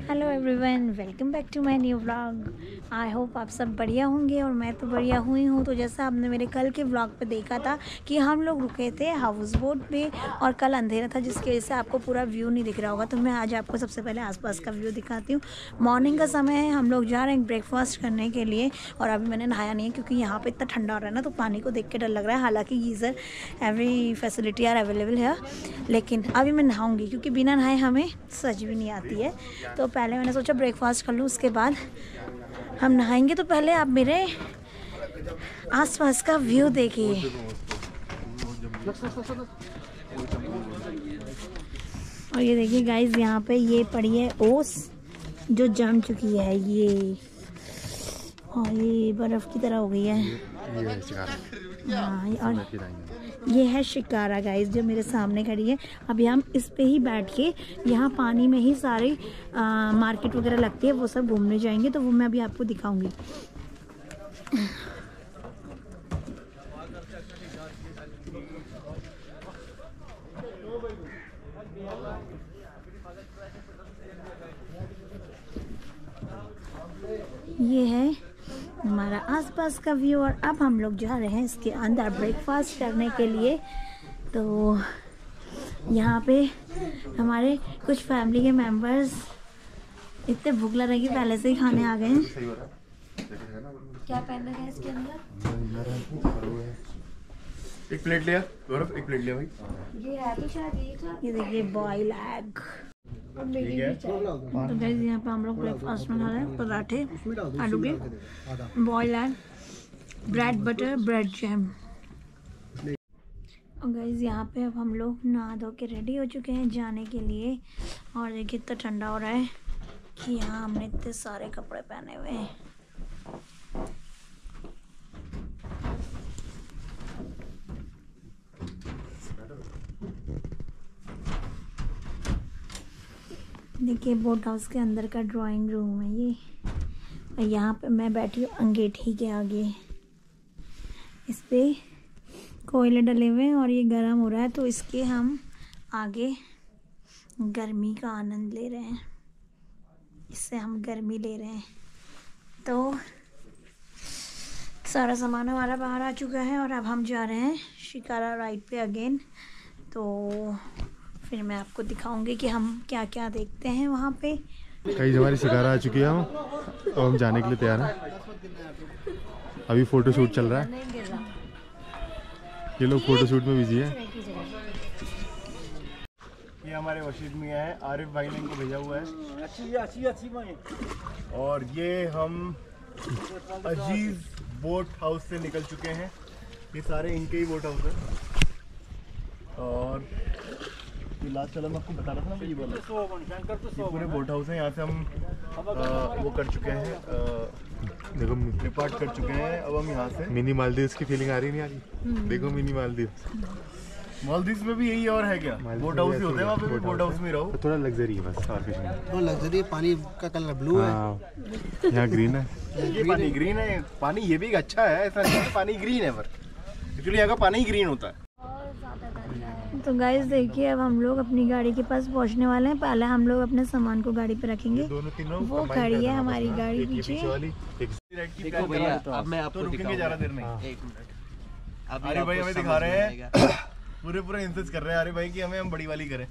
Hello everyone, welcome back to my new vlog. I hope आप सब बढ़िया होंगे और मैं तो बढ़िया हुई हूँ। तो जैसा आपने मेरे कल के व्लॉग पे देखा था कि हम लोग रुके थे हाउस बोट पे और कल अंधेरा था जिसकी वजह से आपको पूरा व्यू नहीं दिख रहा होगा। तो मैं आज आपको सबसे पहले आसपास का व्यू दिखाती हूँ। मॉर्निंग का समय है, हम लोग जा रहे हैं ब्रेकफास्ट करने के लिए और अभी मैंने नहाया नहीं है क्योंकि यहाँ पर इतना ठंडा हो रहा है ना, तो पानी को देख के डर लग रहा है। हालाँकि geyser every facility are available है, लेकिन अभी मैं नहाऊँगी क्योंकि बिना नहाए हमें सच भी नहीं आती है। तो पहले मैंने सोचा ब्रेकफास्ट कर लूँ, उसके बाद हम नहाएंगे। तो पहले आप मेरे आसपास का व्यू देखिए। और ये देखिए गाइस, यहाँ पे ये पड़ी है ओस जो जम चुकी है ये, और ये बर्फ की तरह हो गई है। हाँ, और ये है शिकारा गाइस जो मेरे सामने खड़ी है। अभी हम इस पे ही बैठ के, यहाँ पानी में ही सारे मार्केट वगैरह लगती है, वो सब घूमने जाएंगे। तो वो मैं अभी आपको दिखाऊंगी। ये है हमारा आसपास का व्यू और अब हम लोग जा रहे हैं इसके अंदर ब्रेकफास्ट करने के लिए। तो यहाँ पे हमारे कुछ फैमिली के मेंबर्स इतने भूख लग रही है कि पहले से ही खाने आ गए हैं। क्या पहन रखा है इसके अंदर? एक प्लेट लिया गौरव, एक प्लेट लिया भाई। ये है तो शायद ये देखिए बॉयल एग। तो गाइस यहाँ पे हम लोग ब्रेकफास्ट में खा रहे हैं पराठे आलू के, boil egg, bread butter, bread jam. और गाइस यहाँ पे अब हम लोग नहा धो के रेडी हो चुके हैं जाने के लिए। और देखिए इतना ठंडा हो रहा है कि यहाँ हमने इतने सारे कपड़े पहने हुए हैं। देखिए बोट हाउस के अंदर का ड्राइंग रूम है ये, और यहाँ पे मैं बैठी हूँ अंगीठी के आगे। इस पे कोयले डले हुए हैं और ये गर्म हो रहा है, तो इसके हम आगे गर्मी का आनंद ले रहे हैं। इससे हम गर्मी ले रहे हैं। तो सारा सामान हमारा बाहर आ चुका है और अब हम जा रहे हैं शिकारा राइड पे अगेन। तो फिर मैं आपको दिखाऊंगी कि हम क्या क्या देखते हैं वहाँ पे। कई हमारी शिकारा आ चुकी है और हम जाने के लिए तैयार हैं। अभी फोटो शूट चल रहा है, ये लोग फोटो शूट में बिजी है। ये हमारे वशीद मियाँ है, आरिफ भाई ने इनको भेजा हुआ है। और ये हम अजीज बोट हाउस से निकल चुके हैं। ये सारे इनके ही बोट हाउस है। और लास्ट चलो मैं आपको बता रहा था ना, ये पूरे बोट हाउस है। यहाँ से हम वो कर चुके हैं, देखो डिपार्ट कर चुके हैं। अब हम यहाँ से मिनी मालदीव्स की फीलिंग आ रही नहीं आ रही? देखो मिनी मालदीव्स में भी यही और है क्या? बोट हाउस ही होते हैं वहाँ पे भी, बोट हाउस में रहो। थोड़ा लग्जरी है बस, और कुछ नहीं। तो लग्जरी, पानी का कलर ब्लू है, यहाँ ग्रीन है। ये पानी ग्रीन है। पानी ये भी अच्छा है, ऐसा नहीं है पानी ग्रीन है, पर एक्चुअली यहाँ का पानी ही ग्रीन होता है। तो गाइस देखिए, अब हम लोग अपनी गाड़ी के पास पहुंचने वाले हैं। पहले हम लोग अपने सामान को गाड़ी पे रखेंगे। वो खड़ी है हमारी गाड़ी पीछे। देखो भैया, अब मैं आपको रुकेंगे ज़्यादा देर नहीं। अरे भाई हमें दिखा रहे हैं, पूरे इंसिस्ट कर रहे हैं अरे भाई कि हम बड़ी वाली करें।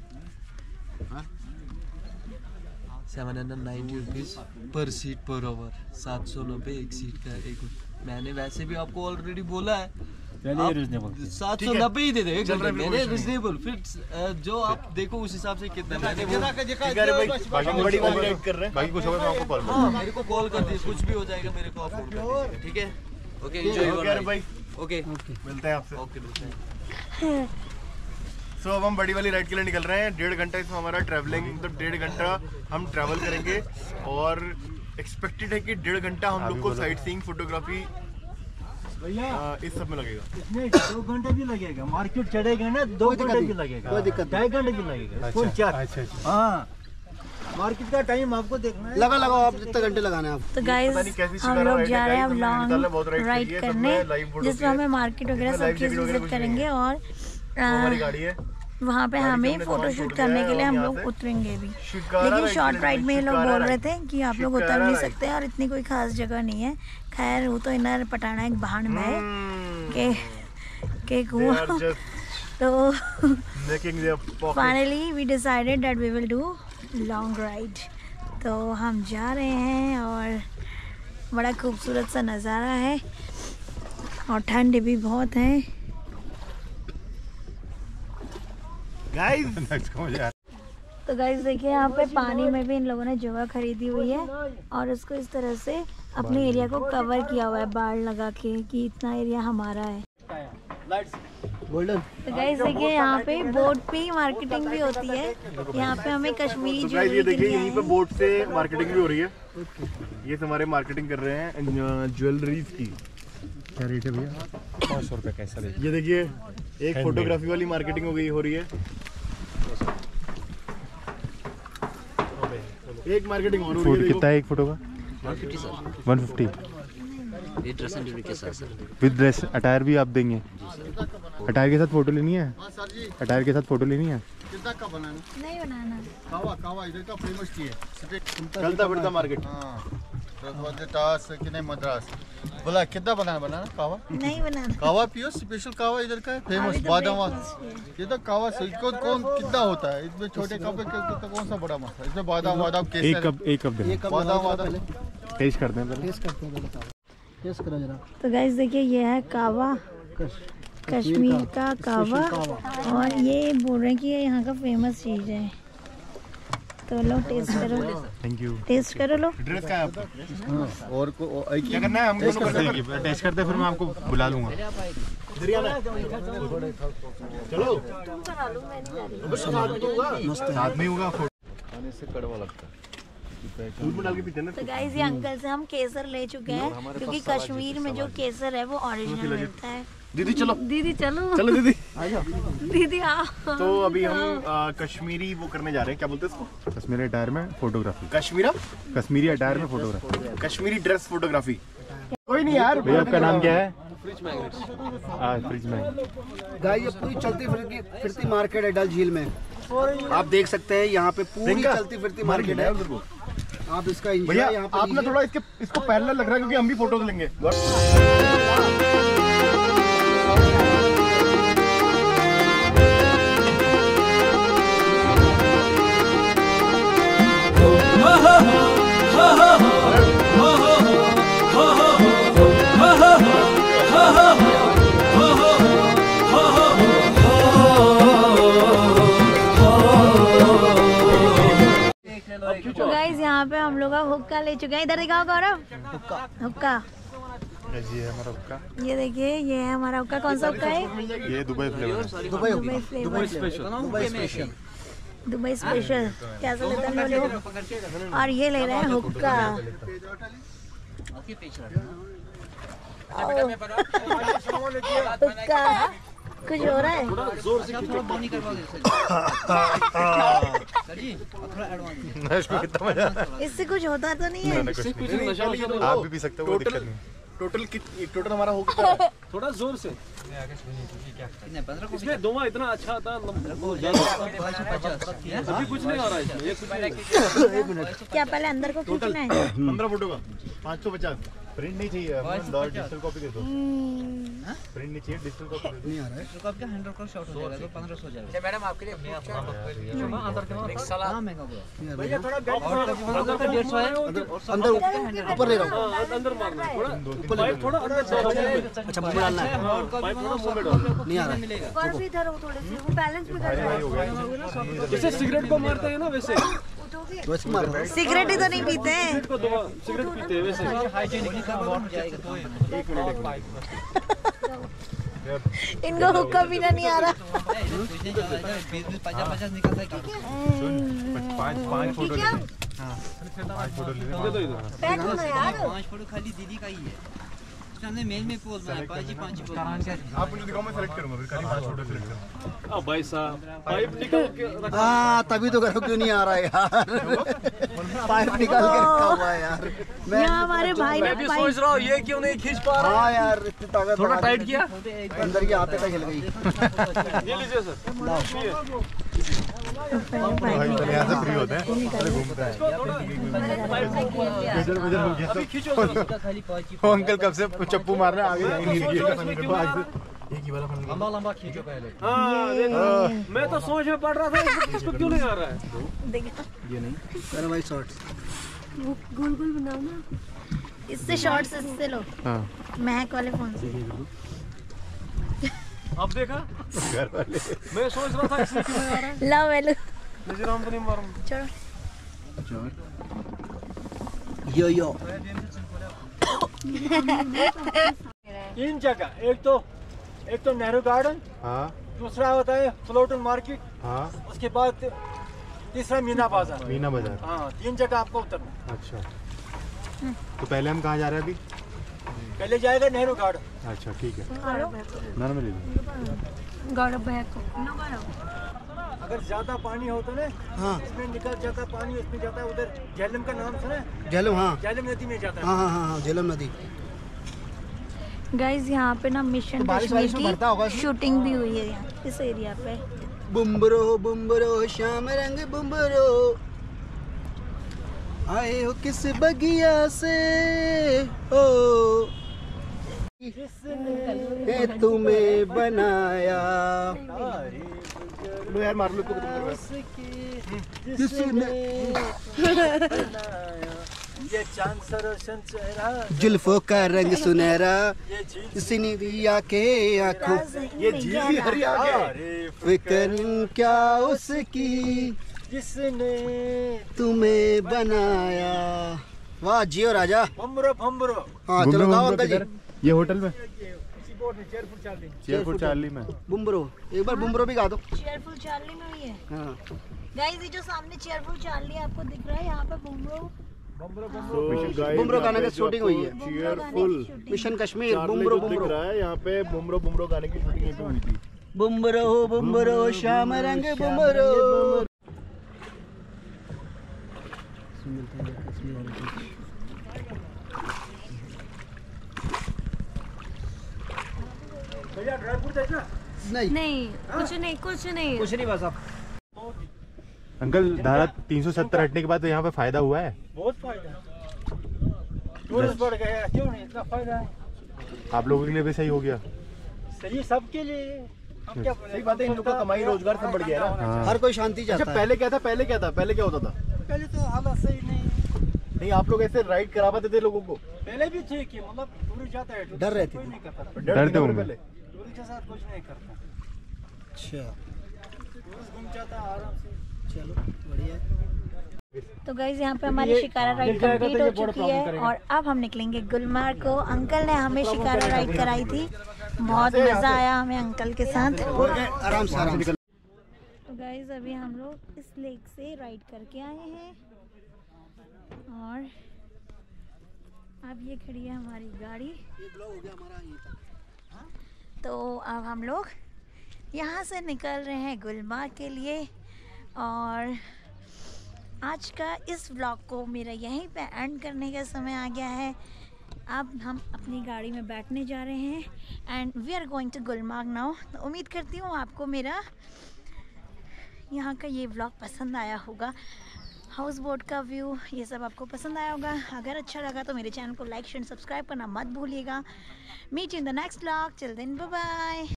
790 रुपीज पर सीट पर ओवर, 790 एक सीट का। एक मैंने वैसे भी आपको ऑलरेडी बोला है 790 ही दे दो एक घंटे। मैंने रिजनेबल, फिर जो आप देखो उस हिसाब से कितना मैंने वो बड़ी वाली राइड कर रहे हैं। बाकी कुछ होगा मैं आपको कॉल करूंगा। हाँ, मेरे को कॉल कर दीजिए, कुछ भी हो जाएगा मेरे को आप फोन कर दीजिए, ठीक है? ओके, एंजॉय भाई। ओके, मिलते हैं आपसे। ओके, मिलते हैं। सो अब हम बड़ी वाली राइड के लिए निकल रहे हैं। 1.5 घंटा इसमें हमारा ट्रैवलिंग, मतलब 1.5 घंटा हम ट्रैवल करेंगे। और एक्सपेक्टेड है कि 1.5 घंटा हम लोग को साइट सीइंग, फोटोग्राफी, इस सब में लगेगा। इसमें 2 घंटे भी लगेगा, मार्केट चढ़ेगा ना 2 घंटे भी लगेगा, 2.5 घंटे भी लगेगा। कौन 4? हाँ, मार्केट का टाइम आपको देखना है। लगाओ आप जितने घंटे लगाने हैं आप। तो गाइस हम लोग जा रहे हैं अब लॉन्ग राइड करने, जिसमें हमें मार्केट वगैरह सब चीज़ विजिट करेंगे। और हमारी गाड़ी है वहाँ पे हमें फोटोशूट करने के लिए हम लोग उतरेंगे भी। लेकिन शॉर्ट राइड में ये लोग बोल रहे थे कि आप लोग उतर नहीं सकते और इतनी कोई खास जगह नहीं है। खैर वो तो इन्हें पटाना एक बहान में है के कुआं। तो finally we decided that we will do long ride. तो हम जा रहे हैं और बड़ा खूबसूरत सा नज़ारा है और ठंड भी बहुत है। तो गाइस देखिए यहाँ पे पानी में भी इन लोगों ने जगह खरीदी हुई है और उसको इस तरह से अपने एरिया को कवर किया हुआ है बाड़ लगा के कि इतना एरिया हमारा है। तो गाइस देखिए यहाँ पे बोट पे मार्केटिंग भी होती है। यहाँ पे हमें कश्मीरी ज्वेलरी, ये देखिए यहीं पे बोट से मार्केटिंग भी हो रही है। ये हमारे मार्केटिंग कर रहे हैं ज्वेलरीज की। क्या रेट है भैया? 500 रुपये कैसा रेट? ये देखिए एक फोटोग्राफी वाली मार्केटिंग हो रही है। एक मार्केटिंग और हो रही है। कितना है एक फोटो का? 150 सर। 150 ये ड्रेस एंड ड्यूटी के साथ सर। विद ड्रेस अटायर भी आप देंगे? अटायर के साथ फोटो लेनी है? अटायर के साथ फोटो लेनी है? कितना का बनाना? नहीं बनाना। कावा इधर का फेमस टी है। चलता फिरता मार्केट। टास कि नहीं मद्रास बोला कितना बनाना कावा? नहीं बनाना। कावा पियो, स्पेशल कावा इधर का है फेमस बादाम। ये तो कावा से कौन कितना होता है इसमें? छोटे कप में कौन सा बड़ा मसला? इसमें बादाम केसर। एक कप दें। बादाम टेस्ट करते हैं। तो गाइस देखिए ये है कावा, कश्मीर का कावा और ये बोल रहे हैं कि ये यहाँ का फेमस चीज़ है। तो लो टेस्ट करो। Thank you. टेस्ट करो लो। ड्रेस का है आपका? और क्या करना है? हम टेस्ट करते हैं फिर मैं आपको बुला लूंगा। चलो साथ में होगा। खाने से कड़वा लगता है। दूध में डाल के पीते हैं ना। तो गाइस ये अंकल से हम केसर ले चुके हैं क्योंकि कश्मीर में जो केसर है वो ओरिजिनल मिलता है। दीदी चलो। दीदी चलो। चलो दीदी। दीदी आओ। तो अभी हम कश्मीरी वो करने जा रहे हैं। क्या बोलते हैं इसको? कश्मीरी अटायर में फोटोग्राफी। कश्मीरी अटायर में फोटोग्राफी। Kashmiri dress photography. कोई नहीं यार। भैया आपका नाम क्या है? Fridge magnet. गाइस ये पूरी चलती फिरती मार्केट है डल झील में। आप देख सकते हैं यहाँ पे पूरी चलती फिरती मार्केट है। आप इसका भैया आप ना थोड़ा इसको पैरेलल लग रहा है क्योंकि हम भी फोटोज लेंगे। तो गाइस यहाँ पे हम लोग हुक्का ले चुके हैं। इधर दिखाओ गौरव। हुक्का ये है हमारा हुक्का। ये देखिए ये है हमारा हुक्का। कौन सा हुक्का है? ये दुबई फ्लेवर। Dubai special. कैसा लेते हैं लोग? और ये ले रहे हैं हुक्का। हुक्का कुछ हो रहा है? कितना मजा। इससे कुछ होता तो नहीं है? आप भी पी सकते हो। टोटल हमारा होगा। थोड़ा जोर से। इसमें दोवा इतना अच्छा था। अभी कुछ नहीं आ रहा है। क्या पहले अंदर को खींचना है? 15 फोटो का 550। प्रिंट नहीं चाहिए, डिजिटल कॉपी दे दो। प्रिंट नहीं चाहिए, डिजिटल कॉपी दे दो। नहीं आ रहा है तो आपका 100 शॉट हो जाएगा तो 1500 हो जाएगा। मैडम आपके लिए अंदर के एक साल महंगा हुआ भैया। थोड़ा अंदर का 150 है। अंदर ऊपर ले रहा हूं। अंदर मारना थोड़ा ऊपर, थोड़ा अंदर। अच्छा मुंह डालना है। नहीं आ रहा है। और भी इधर हो थोड़े से, वो बैलेंस भी कर रहा है। जैसे सिगरेट को मारते हैं ना वैसे। सिगरेट ही तो नहीं पीते हैं। सिगरेट पीते हैं वैसे। इनको हुक्का पीना नहीं आ रहा। 50 निकलता है। 5 फोटो ले। 5 फोटो ले। पैक होना यार। 5 फोटो खाली दीदी का ही है। सामने मेल में पोल में 5 पोल। आप मुझे दिखाओ, मैं सेलेक्ट करूंगा फिर खाली 5 फोटो सेलेक्ट करूंगा। अब भाई साहब पाइप निकल के हाँ तभी तो घर क्यों नहीं आ रहा है यार। पाइप निकाल के रखा हुआ है यार। यहाँ हमारे भाई मैं भी सोच रहा हूँ ये क्यों नहीं खींच पा रहा। हाँ यार इतनी ताकत थोड़ा टाइट किया अंदर की आते तक हिल गई। ये लीजिए सर। भाई चले यहाँ से फ्री होते हैं, चले घूमते हैं। अभी खींचो वो अंकल कब से चप्पू मारने आगे एक ही वाला लंबा लंबा खींचो पहले। हाँ देखो मैं तो सोच में पड़ रहा था इसको क्यों नहीं आ रहा है। देखो ये नहीं अरे भाई शॉर्ट्स वो गोल गोल बनाओ ना, इससे शॉर्ट्स इससे लो। हाँ महक वाले फोन से। अब देखा घर वाले मैं सोच रहा था इसलिए क्यों नहीं आ रहा है। लो वेलू लेकिन हम तो नहीं मारूंगा। चलो यो 3 जगह, एक तो नेहरू गार्डन, हाँ दूसरा होता है फ्लोटन मार्केट, हाँ उसके बाद तीसरा मीना बाजार। मीना बाजार। हाँ 3 जगह आपको उतरना। अच्छा तो पहले हम कहाँ जा रहे हैं अभी? पहले जाएगा नेहरू गार्डन। अच्छा ठीक है, मैं ले लूँ। गौरव भैया को नो गौरव। अगर ज्यादा पानी हो तो ना हाँ इसमें निकल जाता पानी, उसमें जाता है उधर झेलम का नाम सुना है? झेलम। हाँ झेलम नदी में जाता है। हाँ हाँ हाँ झेलम नदी। गाइज यहाँ पे ना मिशन कश्मीर की शूटिंग भी हुई है यहाँ इस एरिया पे। बुम्बरो श्याम रंग बुम्बरो आए हो किस बगिया से ओ ये तुम्हें बनाया। लो यार मार लो जिसने ये चांद सरोशन चेहरा, जुल्फों का रंग सुनहरा, ये झील सिनी दिया के आंखों ये झील भी हरी आ गया। फिक्र क्या उसकी जिसने तुम्हें बनाया। वाह जियो राजा। भम्बरो हाँ चलो गाओ अंकल जी। ये होटल में इसी बोर्ड में चेयरफुल चार्ली में बुम्बरो, एक बार बुम्बरो भी गा दो। चेयरफुल चार्ली में हुई है। हाँ गाइस ये जो सामने चेयरफुल चार्ली आपको दिख रहा है, यहाँ पे बुम्बरो गाने की शूटिंग हुई है। चेयरफुल मिशन कश्मीर बुम्बरो दिख रहा है यहाँ पे। बुम्बरो गाने की शूटिंग यहीं पे हुई थी। बुम्बरो श्याम रंग बुम्बरो। भैया ड्राईफ्रूट देखना। नहीं कुछ नहीं बस आप अंकल धारा 370 हटने के बाद तो यहाँ पे फायदा हुआ है। बहुत फायदा, टूरिस्ट बढ़ गया। क्यों नहीं, इतना फायदा है। आप लोगों के लिए भी सही हो गया। सही सबके लिए। हम क्या सही बात है, इन लोगों का कमाई रोजगार सब बढ़ गया ना। हर कोई शांति अच्छा चाहता है। पहले क्या था, पहले क्या होता था? पहले तो हालत सही नहीं, आप लोग ऐसे राइड करा पाते थे लोगों को? पहले भी थे कि मतलब टूरिस्ट जाता है, डर रहती कोई थी। नहीं करता, डरते होंगे पहले। टूरिस्ट के साथ कुछ नहीं करता। अच्छा टूरिस्ट घूम जाता है आराम से। चलो बढ़िया है। तो गाइज यहाँ पे हमारी शिकारा राइड कंप्लीट हो चुकी है और अब हम निकलेंगे गुलमर्ग को। अंकल ने हमें शिकारा राइड कराई थी, बहुत मज़ा आया हमें अंकल के साथ। आराम से। तो गाइज अभी हम लोग इस लेक से राइड करके आए हैं और अब ये खड़ी है हमारी गाड़ी। तो अब हम लोग यहाँ से निकल रहे हैं गुलमर्ग के लिए और आज का इस व्लॉग को मेरा यहीं पे एंड करने का समय आ गया है। अब हम अपनी गाड़ी में बैठने जा रहे हैं and we are going to Gulmarg now. तो उम्मीद करती हूँ आपको मेरा यहाँ का ये व्लॉग पसंद आया होगा। हाउस बोट का व्यू ये सब आपको पसंद आया होगा। अगर अच्छा लगा तो मेरे चैनल को लाइक शेयर सब्सक्राइब करना मत भूलिएगा। Meet in the next vlog. Till then bye bye.